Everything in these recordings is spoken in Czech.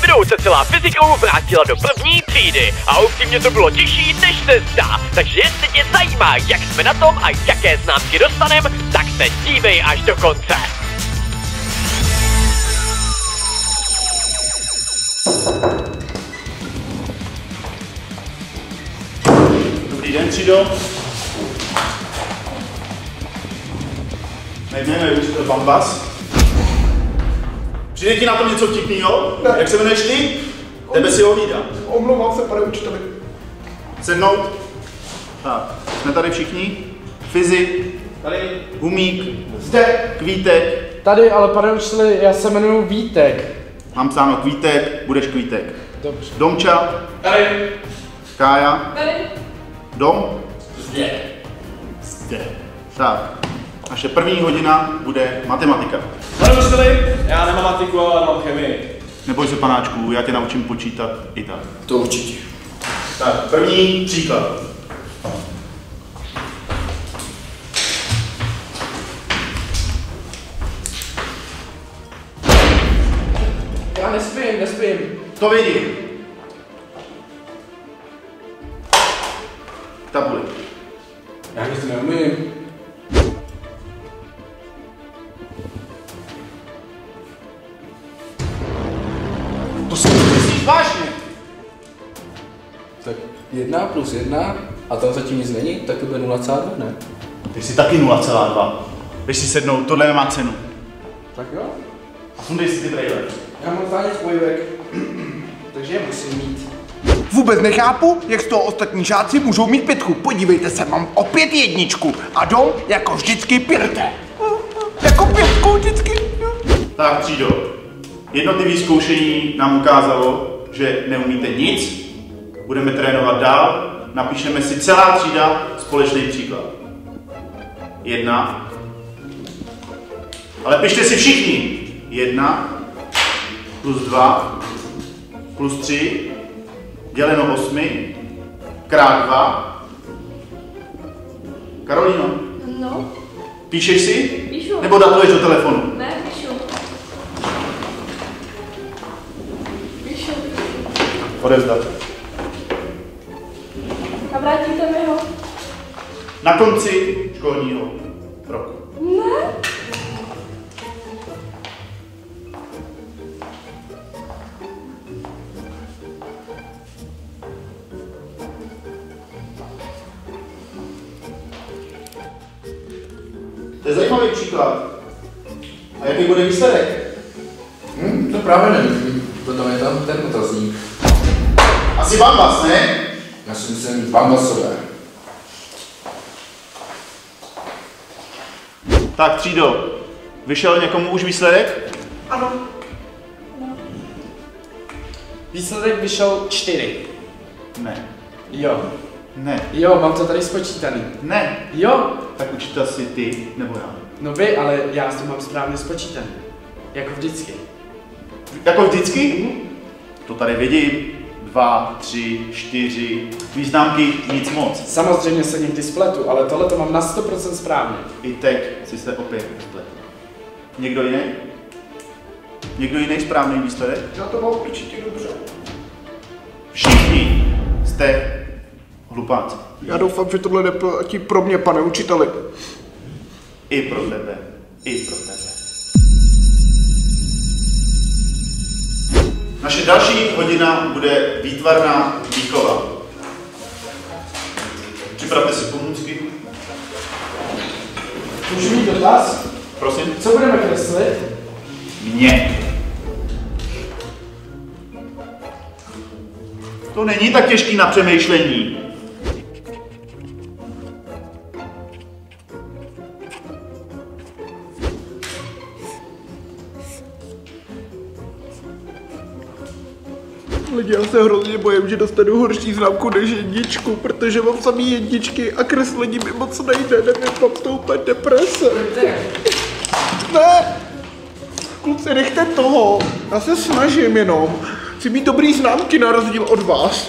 Jednou se celá fyzikou vrátila do první třídy a upřímně to bylo těžší, než se zdá. Takže jestli tě zajímá, jak jsme na tom a jaké známky dostanem, tak se dívej až do konce. Dobrý den, třído. Nejmenuje učitel Bambas. Přijde ti na tom něco vtipnýho? Ne. Jak se jmenuješ ty? Tebe si ho hlídá. Omlouvám se, pane učiteli. Sednout. Tak, jsme tady všichni. Fyzik. Tady. Humík. Zde. Kvítek. Tady, ale pane učiteli, já se jmenuji Vítek. Mám psáno Kvítek, budeš Kvítek. Dobře. Domča. Tady. Kája. Tady. Dom. Zde. Zde. Tak, naše první hodina bude matematika. Pane učiteli, já nemám matiku, ale mám chemii. Neboj se, panáčku, já tě naučím počítat i tak. To určitě. Tak, první příklad. Já nespím. To vidím. Tabuli. Já nic neumím. To si myslíš vážně? Tak 1 plus 1 a tam zatím nic není, tak to bude 0,2, ne? Ty jsi taky 0,2. Když si sednou, tohle nemá cenu. Tak jo. A fundej si ty brejle. Já mám táněc pojivek, takže je musím mít. Vůbec nechápu, jak z toho ostatní žáci můžou mít 5. Podívejte se, mám opět 1. A Dom jako vždycky 5. Jako 5 vždycky. Tak, třído. Jednotlivé zkoušení nám ukázalo, že neumíte nic. Budeme trénovat dál. Napíšeme si celá třída společný příklad. 1. Ale pište si všichni. 1 plus 2 plus 3 děleno 8 krát 2. Karolíno, No, píšeš si? píšu. Nebo datuješ do telefonu? Ne, píšu. Píšu. Odevzdat. A vrátíte mi ho? Na konci školního roku. Ne. To je zajímavý příklad. A jaký bude výsledek? To právě nevím, potom je tam ten otazník. Asi Bambas, ne? Já si myslím Bambasové. Tak, třído, vyšel někomu už výsledek? Ano. Výsledek vyšel 4. Ne. Jo. Ne. Jo, mám to tady spočítaný. Ne. Jo. Tak učitel si ty nebo já. No vy, ale já to mám správně spočítaný. Jako vždycky. Jako vždycky? To tady vidím. 2, 3, 4. Význámky nic moc. Samozřejmě se někdy spletu, ale tohle to mám na 100% správně. I teď si se opět spletl. Někdo jiný? Někdo jiný správný výsledek? Já to mám určitě dobře. Všichni jste hlupáci. Já doufám, že tohle neplatí pro mě, pane učiteli. I pro tebe. I pro tebe. Naše další hodina bude výtvarná výchova. Připravte si pomůcky. Můžu mít dotaz? Prosím. Co budeme kreslit? Mě. To není tak těžký na přemýšlení. Lidi, já se hrozně bojím, že dostanu horší známku než 1, protože mám samý 1 a kreslení mi moc nejde, nevím, mám to úplně deprese. Ne! Kluci, nechte toho, já se snažím jenom. Chci mít dobrý známky na rozdíl od vás.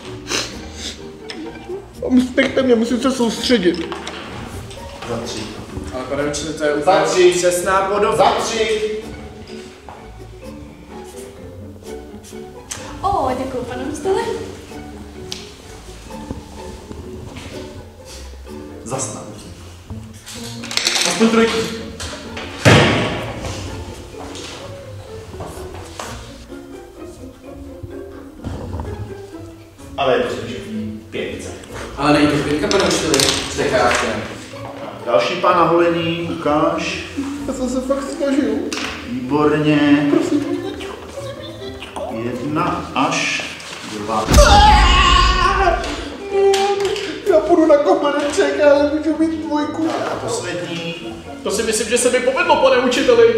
Nechte mě, musím se soustředit. Za 3. Ale pane učiteli, to je Za úplně 3. přesná podoba. Za 3. O, děkuji, pane učiteli. Zasnad. Aspoň trojku. Ale je to spíš pětce. Ale není to pětka, pane učiteli, s dekáčem. Další pán na holení, ukáž. Já jsem se fakt snažil. Výborně. 1 až 2. Já půjdu na kobereček, ale můžu mít dvojku. A poslední. To si myslím, že se mi povedlo, pane učiteli.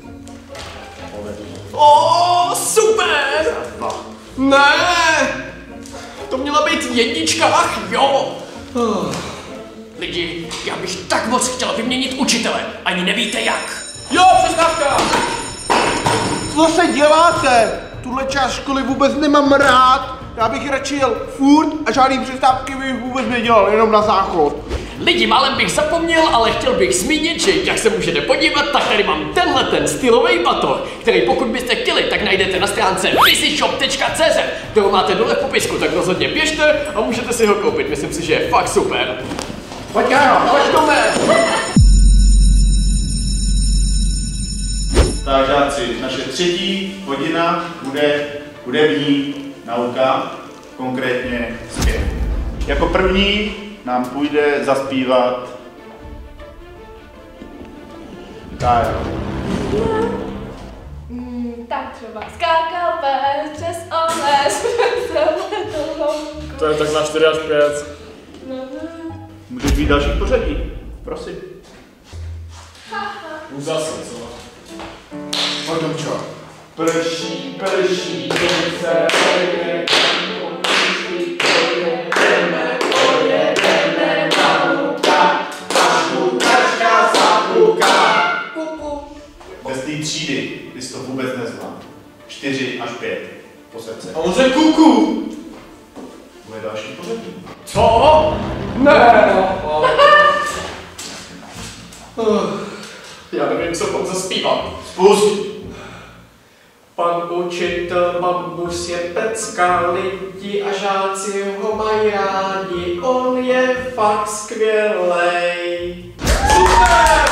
O, super! 2. Ne! To měla být jednička, ach jo! Lidi, já bych tak moc chtěl vyměnit učitele, ani nevíte jak. Jo, přestávka! Co se děláte? Tuhle část školy vůbec nemám rád. Já bych radši jel furt a žádný přestávky bych vůbec nedělal, jenom na záchod. Lidi, málem bych zapomněl, ale chtěl bych zmínit, že jak se můžete podívat, tak tady mám tenhle ten stylový batoh, který pokud byste chtěli, tak najdete na stránce busyshop.cz, kterou máte dole v popisku, tak rozhodně běžte a můžete si ho koupit, myslím si, že je fakt super. Pojď Jaro, pojď Tome. Tak žáci, naše třetí hodina bude hudební nauka, konkrétně zpěv. Jako první nám půjde zaspívat Kája. Tak třeba skákal pes přes oles, To je tak na 4 až 5. Můžeš být další v pořadí, prosím. Už zase, co? Pojď Domčo. Prší, se pojedeme na luka, až kutačka zapuká. Bez té třídy bys to vůbec nezvládl. 4 až 5 po srdce. A on řekl kuku. Bude další v pořadí. Co? Ne! Já nevím, co mám zaspívat. Spust! Pan učitel bambus je pecka, lidi a žáci ho mají rádi, on je fakt skvělej. Super!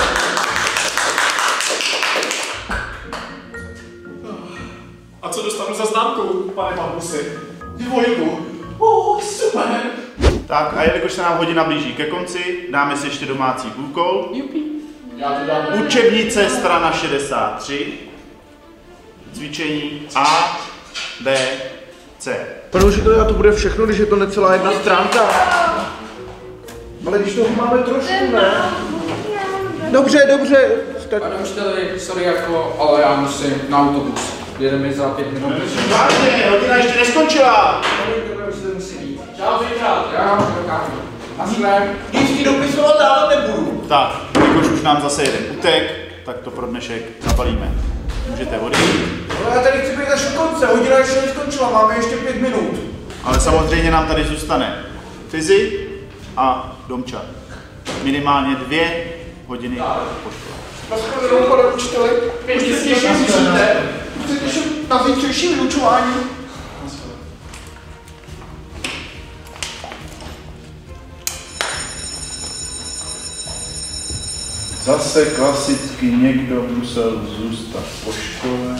A co dostanu za známku, pane bambusi? 2. Super! Tak a jelikož se nám hodina blíží ke konci, dáme si ještě domácí úkol. Já to dám. Učebnice strana 63. Cvičení A, B, C. Pane učiteli, a to bude všechno, když je to necelá jedna stránka. Ale když toho máme trošku, ne? Dobře, dobře. Pane učiteli, sorry jako, ale já musím na autobus. Jede mi za 5 minut. Vážně, hodina ještě neskončila. Pane učiteli musí být. Čau, zítra. Já dokážu. Naschle. Když ti dopisovat dál nebudu. Tak, jakož už nám zase jeden utek, tak to pro dnešek zabalíme. Můžete odejít. Ale já tady chci být až do konce, hodina ještě neskončila, máme ještě 5 minut. Ale samozřejmě nám tady zůstane Fizi a Domča. Minimálně 2 hodiny po škole. Naschledanou, pane učiteli. Už se těším, slyšíte? Už se těším na zítřejší vyučování. Zase klasicky někdo musel zůstat po škole.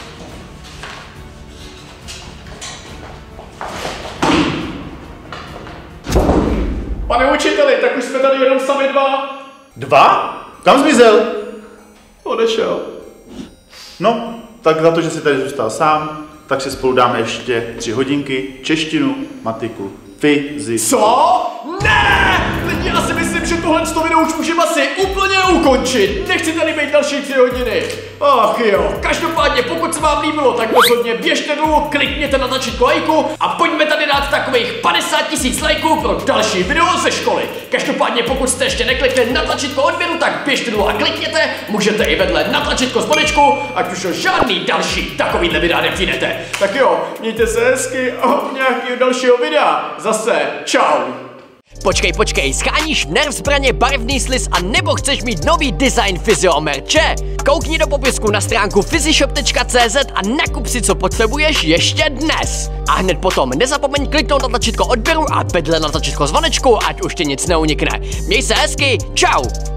Pane učiteli, tak už jsme tady jenom sami 2. 2? Kam zmizel? Odešel. No, tak za to, že jsi tady zůstal sám, tak si spolu dáme ještě 3 hodinky češtinu, matiku, fyziku. Co? Ne! Lidi, já si myslím, že tohle video už můžeme asi úplně ukončit. Nechci tady být další 3 hodiny. Ach jo. Každopádně, pokud se vám líbilo, tak rozhodně běžte dolů, klikněte na tlačítko lajku a pojďme tady dát takových 50 000 lajků pro další video ze školy. Každopádně, pokud jste ještě neklikli na tlačítko odběru, tak běžte dolů a klikněte. Můžete i vedle na tlačítko zvonečku, ať už o žádný další takovýhle videa nepřijdete. Tak jo, mějte se hezky a od nějakého dalšího videa. Zase čau. Počkej, scháníš nerv zbraně, barevný sliz a nebo chceš mít nový design Fyzio merče? Koukni do popisku na stránku phyzishop.cz a nakup si, co potřebuješ ještě dnes. A hned potom nezapomeň kliknout na tlačítko odběru a vedle na tlačítko zvonečku, ať už ti nic neunikne. Měj se hezky, čau!